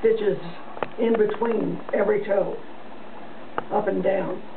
stitches in between every toe, up and down.